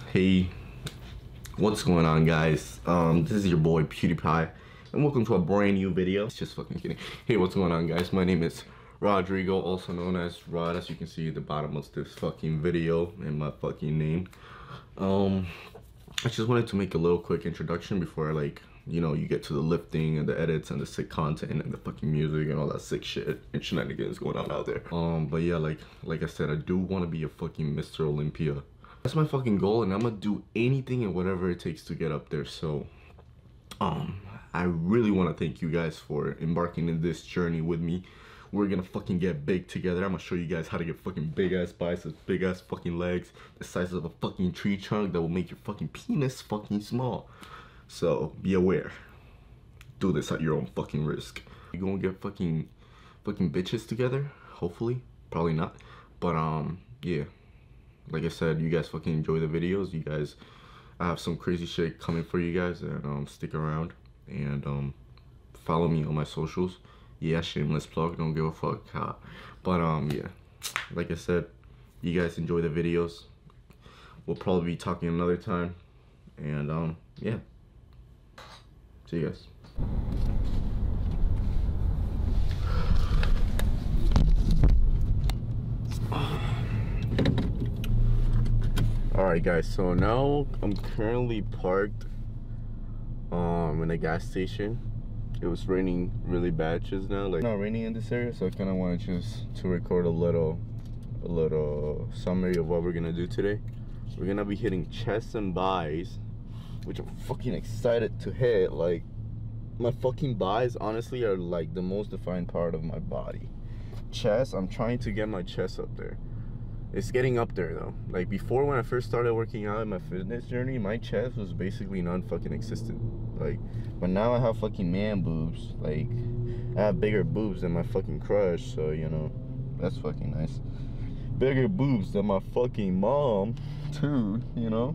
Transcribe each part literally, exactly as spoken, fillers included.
Hey, what's going on, guys? Um, this is your boy PewDiePie, and welcome to a brand new video. It's just fucking kidding. Hey, what's going on, guys? My name is Rodrigo, also known as Rod, as you can see at the bottom of this fucking video and my fucking name. Um, I just wanted to make a little quick introduction before, like, you know, you get to the lifting and the edits and the sick content and the fucking music and all that sick shit and shenanigans going on out there. Um, but yeah, like, like I said, I do want to be a fucking Mister Olympia. That's my fucking goal, and I'm gonna do anything and whatever it takes to get up there. So um I really want to thank you guys for embarking in this journey with me. We're gonna fucking get big together. I'm gonna show you guys how to get fucking big ass biceps, big ass fucking legs, the size of a fucking tree trunk that will make your fucking penis fucking small. So be aware, do this at your own fucking risk. You gonna get fucking fucking bitches together, hopefully. Probably not, but um yeah, like I said, you guys fucking enjoy the videos. You guys, I have some crazy shit coming for you guys, and um, stick around and um, follow me on my socials. Yeah, shameless plug, don't give a fuck. Huh? But um, yeah, like I said, you guys enjoy the videos. We'll probably be talking another time, and um, yeah, see you guys. Alright guys, so now I'm currently parked um in a gas station. It was raining really bad just now, like not raining in this area, so I kind of want to just to record a little a little summary of what we're gonna do today. We're gonna be hitting chest and buys, which I'm fucking excited to hit. Like, my fucking buys honestly are like the most defined part of my body. Chest, I'm trying to get my chest up there. It's getting up there though. Like, before, when I first started working out in my fitness journey, my chest was basically non-fucking existent. Like, but now I have fucking man boobs. Like, I have bigger boobs than my fucking crush, so you know, that's fucking nice. Bigger boobs than my fucking mom, too, you know.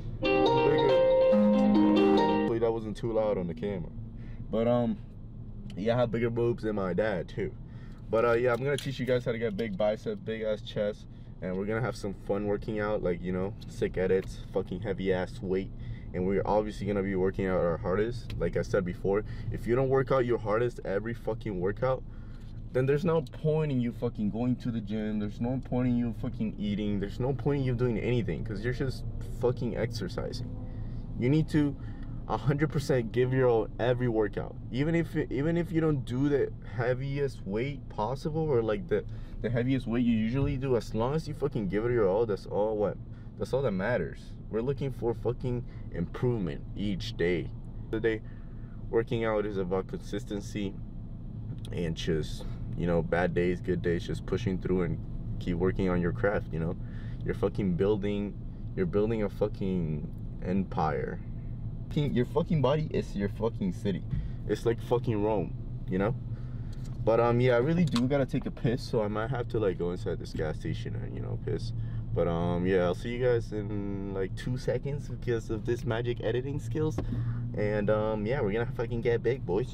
Bigger. Hopefully that wasn't too loud on the camera. But um, yeah, I have bigger boobs than my dad too. But uh, yeah, I'm gonna teach you guys how to get big biceps, big ass chest. And we're gonna have some fun working out, like, you know, sick edits, fucking heavy ass weight. And we're obviously gonna be working out our hardest. Like I said before, if you don't work out your hardest every fucking workout, then there's no point in you fucking going to the gym. There's no point in you fucking eating. There's no point in you doing anything, because you're just fucking exercising. You need to one hundred percent give your all every workout, even if even if you don't do the heaviest weight possible, or like the the heaviest weight you usually do. As long as you fucking give it your all, that's all what that's all that matters. We're looking for fucking improvement each day. The day working out is about consistency and just, you know, bad days, good days, just pushing through and keep working on your craft. You know, you're fucking building you're building a fucking empire. Your fucking body is your fucking city. It's like fucking Rome, you know. But um yeah, I really do gotta take a piss, so I might have to like go inside this gas station and, you know, piss. But um yeah, I'll see you guys in like two seconds because of this magic editing skills. And um yeah, we're gonna fucking get big, boys.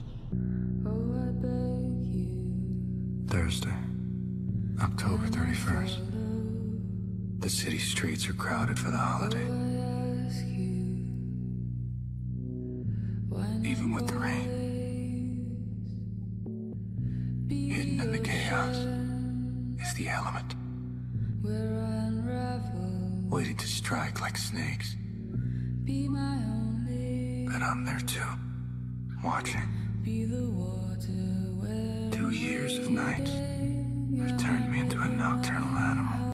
Thursday, October thirty-first. The city streets are crowded for the holiday. Even with the rain, hidden in the chaos is the element, waiting to strike like snakes. But I'm there too, watching. Two years of nights have turned me into a nocturnal animal.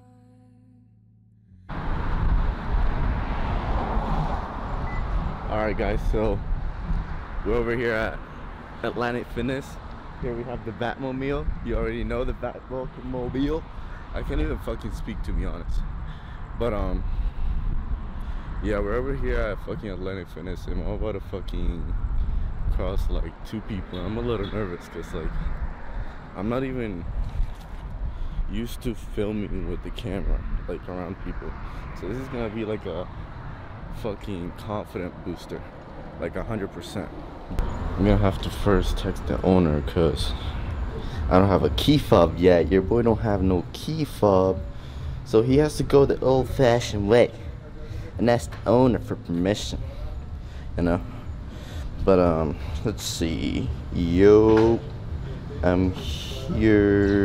Alright guys, so we're over here at Atlantic Fitness. Here we have the Batmobile. You already know the Batmobile. I can't even fucking speak, to be honest. But um, yeah, we're over here at fucking Atlantic Fitness, and I'm about to fucking cross like two people. I'm a little nervous because, like, I'm not even used to filming with the camera, like, around people. So this is gonna be like a fucking confident booster, like a hundred percent. I'm gonna have to first text the owner because I don't have a key fob yet. Your boy don't have no key fob, so he has to go the old-fashioned way. and ask the owner for permission, you know. But um, let's see. Yo, I'm here.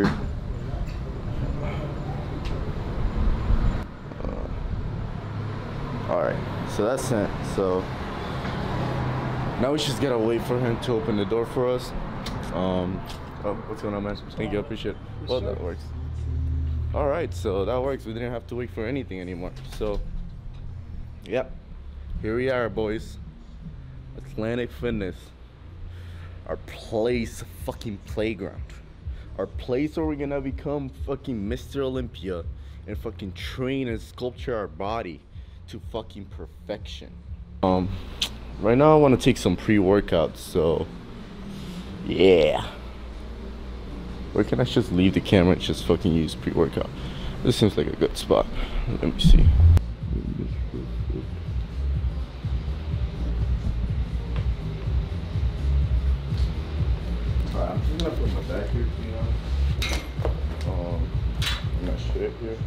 Uh, all right, so that's it. So now we just gotta wait for him to open the door for us. Um, oh, what's going on, man? Thank you, I appreciate it. Well, that works. All right, so that works. We didn't have to wait for anything anymore. So, yep, here we are, boys. Atlantic Fitness, our place, fucking playground, our place where we're gonna become fucking Mister Olympia and fucking train and sculpture our body to fucking perfection. Um, right now I want to take some pre-workouts, so yeah. Or can I just leave the camera and just fucking use pre-workout? This seems like a good spot. Let me see. Alright, I'm just gonna put my back here, you know. Um, my shit here.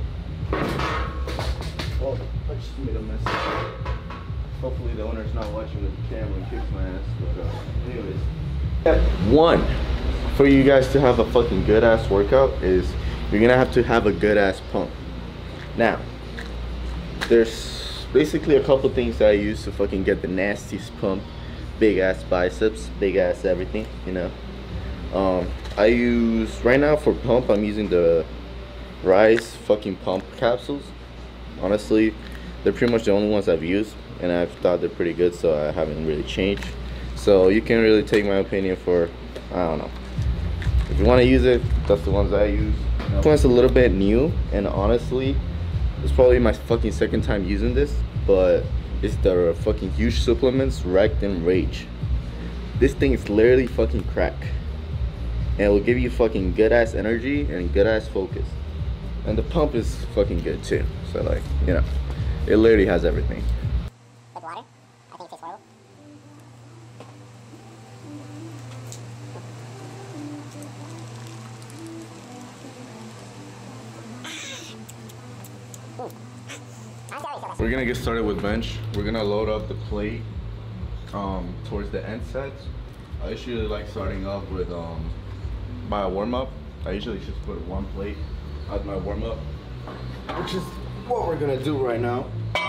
Oh, I just made a mess. Hopefully the owner's not watching with the camera and kicks my ass. But uh, anyways, step one for you guys to have a fucking good ass workout is you're gonna have to have a good ass pump. Now, there's basically a couple things that I use to fucking get the nastiest pump. Big ass biceps, big ass everything, you know. Um, I use, right now for pump, I'm using the Rise fucking pump capsules. Honestly, they're pretty much the only ones I've used, and I've thought they're pretty good, so I haven't really changed. So you can really take my opinion for, I don't know. If you want to use it, that's the ones I use. This one's a little bit new, and honestly, it's probably my fucking second time using this, but it's the fucking huge supplements, Wrecked and Rage. This thing is literally fucking crack. And it will give you fucking good ass energy and good ass focus. And the pump is fucking good too. So like, you know, it literally has everything. With water? I think it tastes horrible. We're gonna get started with bench. We're gonna load up the plate um, towards the end sets. I usually like starting off with um, my warm-up. I usually just put one plate as my warm-up, which is what we're gonna do right now.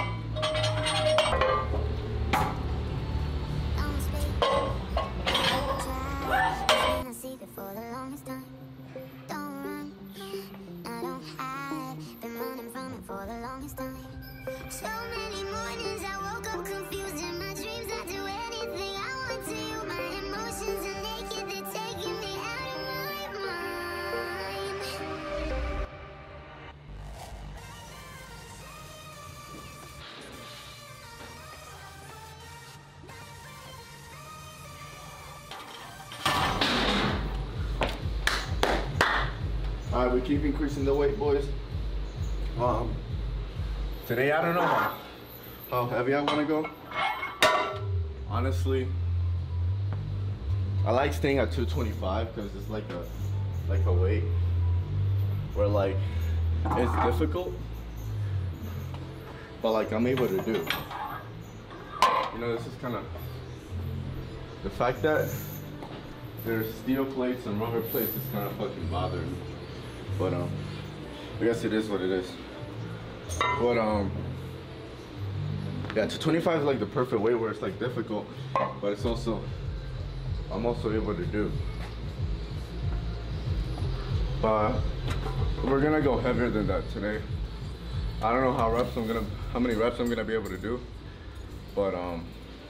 So many mornings I woke up confused in my dreams. I do anything I want to you. My emotions are naked, they're taking me out of my mind. Alright, we keep increasing the weight, boys. Um, today I don't know how, how heavy I want to go. Honestly, I like staying at two twenty-five because it's like a like a weight where like it's difficult, but like I'm able to do. You know, this is kind of the fact that there's steel plates and rubber plates is kind of fucking bothering me. But um, I guess it is what it is. But um, yeah, two twenty-five is like the perfect weight where it's like difficult, but it's also, I'm also able to do. But we're gonna go heavier than that today. I don't know how reps I'm gonna, how many reps I'm gonna be able to do, but um,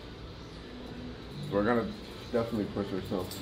we're gonna definitely push ourselves.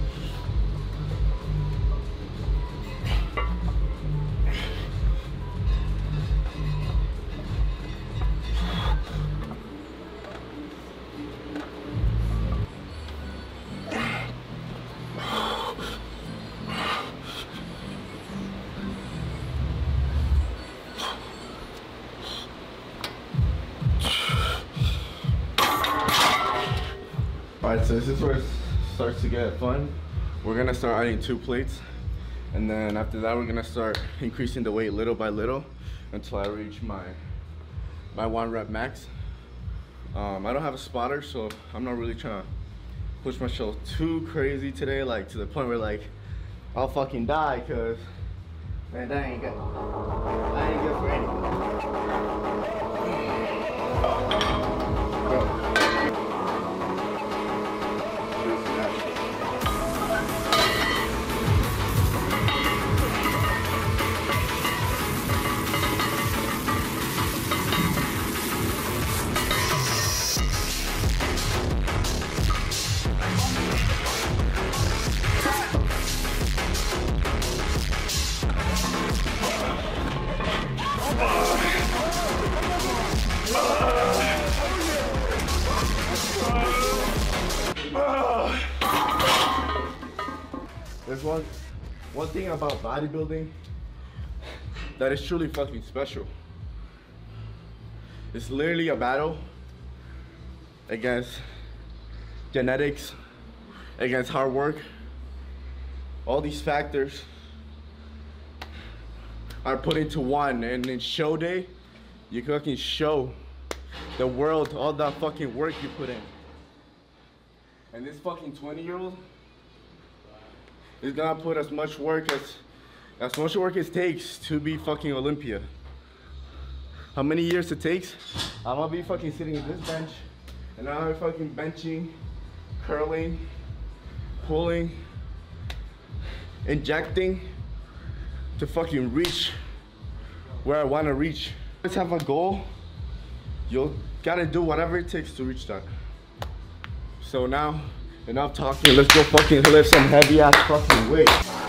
Alright, so this is where it starts to get fun. We're gonna start adding two plates, and then after that we're gonna start increasing the weight little by little until I reach my my one rep max. Um, I don't have a spotter, so I'm not really trying to push myself too crazy today, like to the point where like I'll fucking die, cause man, that ain't good. That ain't good for anyone. Bro. There's one, one thing about bodybuilding that is truly fucking special. It's literally a battle against genetics, against hard work. All these factors are put into one, and in show day, you fucking show the world all that fucking work you put in. And this fucking twenty year old is gonna put as much work as as much work it takes to be fucking Olympia. How many years it takes? I'm gonna be fucking sitting at this bench and I'm fucking benching, curling, pulling, injecting to fucking reach where I wanna reach. Let's have a goal. You gotta do whatever it takes to reach that. So now, enough talking, let's go fucking lift some heavy ass fucking weight.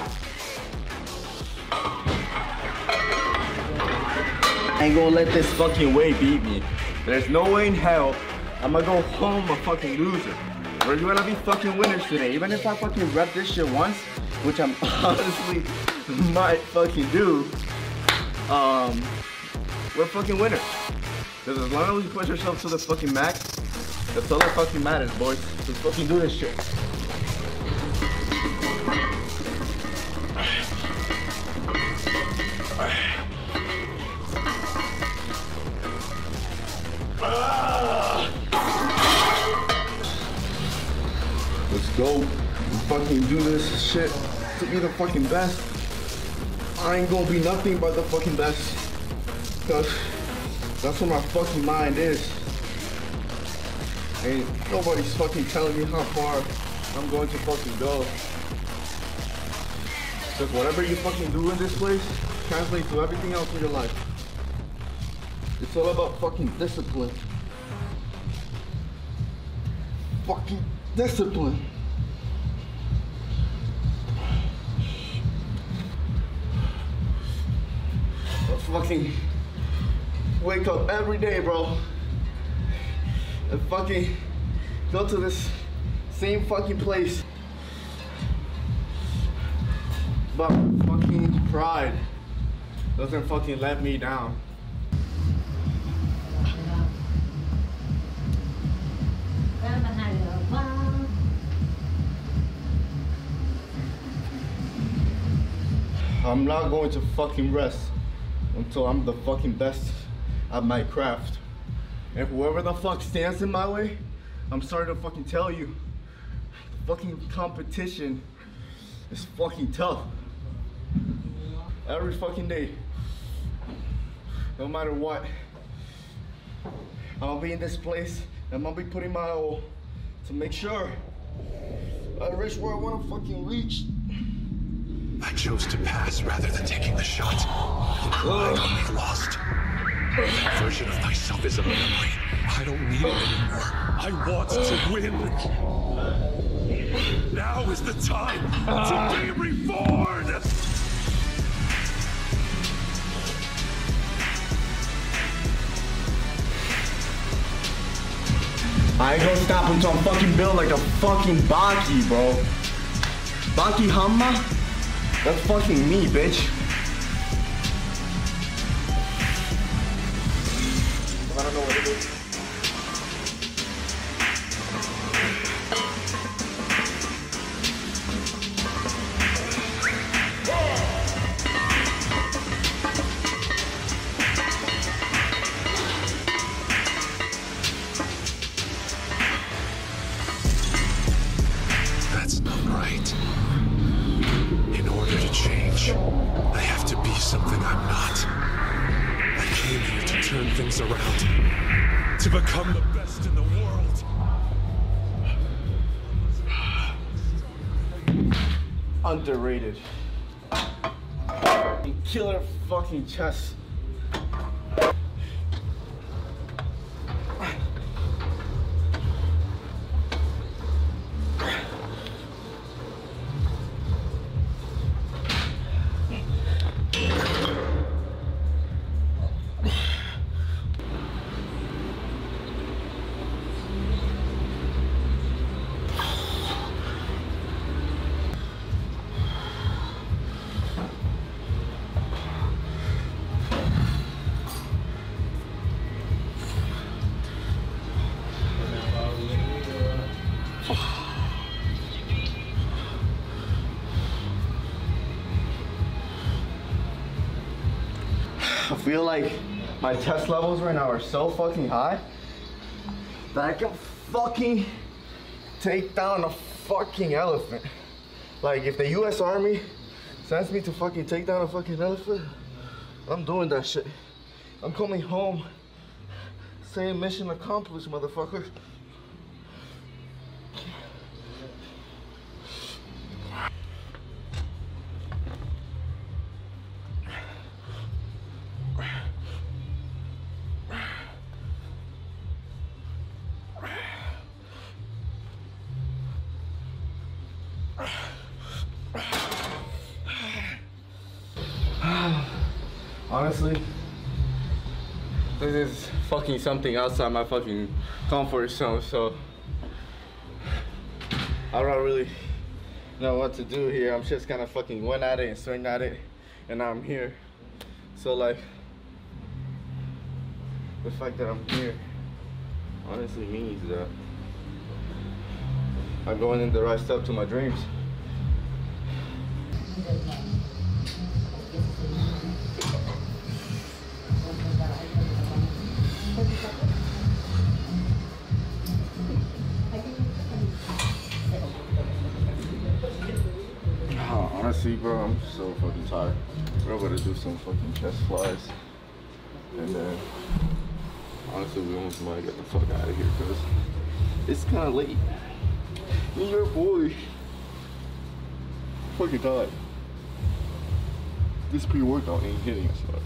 I ain't gonna let this fucking weight beat me. There's no way in hell I'm gonna go home a fucking loser. We're gonna be fucking winners today. Even if I fucking rep this shit once, which I'm honestly might fucking do, um, we're fucking winners. Because as long as we push ourselves to the fucking max, that's all that fucking matters, boys. Let's fucking do this shit. Let's go and fucking do this shit to be the fucking best. I ain't gonna be nothing but the fucking best. Cause that's what my fucking mind is. Ain't nobody's fucking telling me how far I'm going to fucking go. Because whatever you fucking do in this place translates to everything else in your life. It's all about fucking discipline. Fucking discipline. I fucking wake up every day, bro. And fucking go to this same fucking place. But fucking pride doesn't fucking let me down. I'm not going to fucking rest until I'm the fucking best at my craft. And whoever the fuck stands in my way, I'm sorry to fucking tell you, the fucking competition is fucking tough. Every fucking day, no matter what, I'm gonna be in this place, and I'm gonna be putting my all to make sure I reach where I wanna fucking reach. I chose to pass rather than taking the shot. I only lost. That version of myself is a memory. I don't need it anymore. I want to win. Now is the time to be reborn! I ain't gonna stop until I'm fucking built like a fucking Baki, bro. Baki Hamma? That's fucking me, bitch. I don't know what it is. something I'm not. I came here to turn things around, to become the best in the world. Underrated. Killer fucking chest. I feel like my test levels right now are so fucking high that I can fucking take down a fucking elephant. Like if the U S Army sends me to fucking take down a fucking elephant, I'm doing that shit. I'm coming home saying mission accomplished, motherfucker. Honestly, this is fucking something outside my fucking comfort zone, so I don't really know what to do here. I'm just kind of fucking went at it and swing at it, and now I'm here. So like, the fact that I'm here honestly means that I'm going in the right step to my dreams. Oh, honestly, bro, I'm so fucking tired. We're gonna do some fucking chest flies, and then honestly, we want somebody to get the fuck out of here because it's kind of late. Me, your boy, fucking tired. This pre-workout ain't hitting us, though.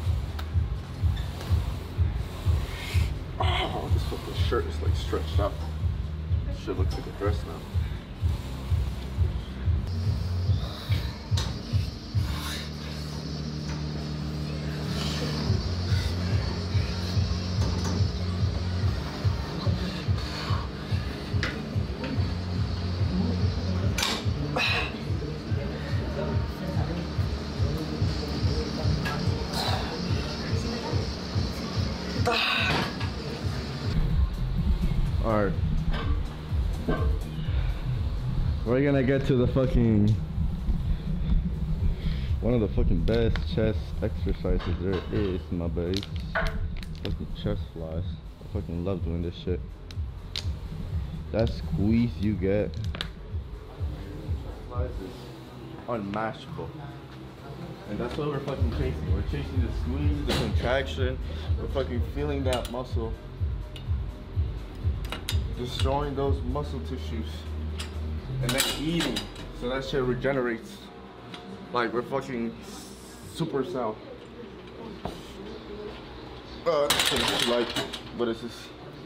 Oh, this fucking shirt is like stretched out. Shit looks like a dress now. Alright. We're gonna get to the fucking one of the fucking best chest exercises there is, my buddies. Fucking chest flies. I fucking love doing this shit. That squeeze you get flies is unmatchable. And that's what we're fucking chasing. We're chasing the squeeze, the contraction. We're fucking feeling that muscle. Destroying those muscle tissues. And then eating. So that shit regenerates. Like we're fucking super sound. Uh, like, what is this?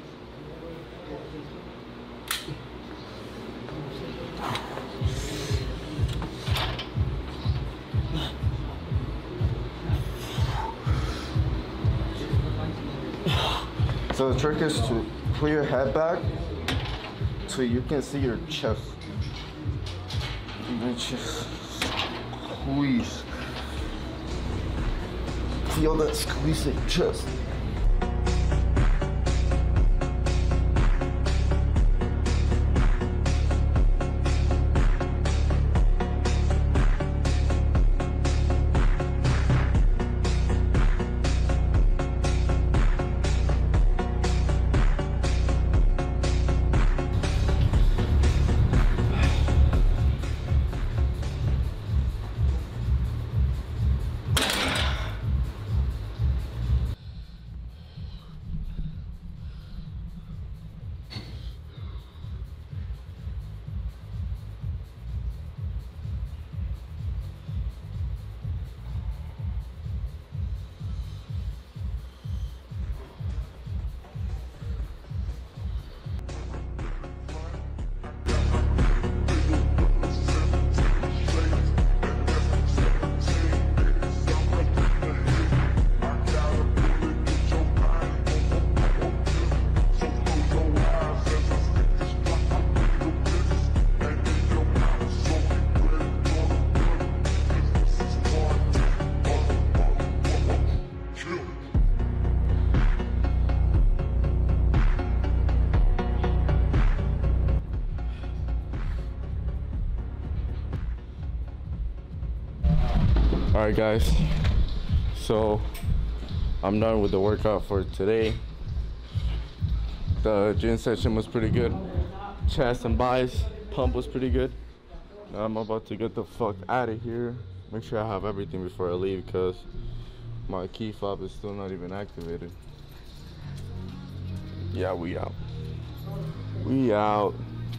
So the trick is to put your head back so you can see your chest. And then just squeeze. Feel that squeeze in your chest. All right, guys. So I'm done with the workout for today. The gym session was pretty good. Chest and biceps pump was pretty good. Now I'm about to get the fuck out of here. Make sure I have everything before I leave because my key fob is still not even activated. Yeah, we out. We out.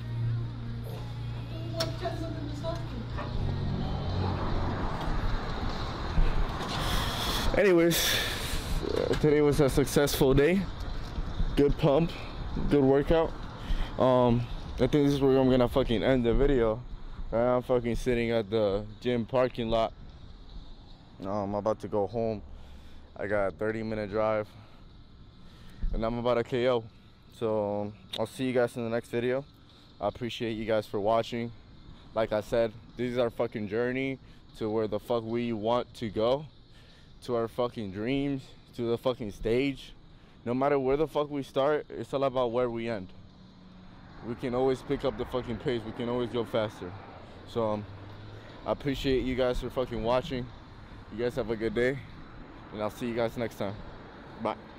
Anyways, uh, today was a successful day. Good pump, good workout. Um, I think this is where I'm gonna fucking end the video. I'm fucking sitting at the gym parking lot. Um, I'm about to go home. I got a thirty minute drive and I'm about to K O. So I'll see you guys in the next video. I appreciate you guys for watching. Like I said, this is our fucking journey to where the fuck we want to go, to our fucking dreams, to the fucking stage. No matter where the fuck we start, it's all about where we end. We can always pick up the fucking pace. We can always go faster. So um, I appreciate you guys for fucking watching. You guys have a good day, and I'll see you guys next time. Bye.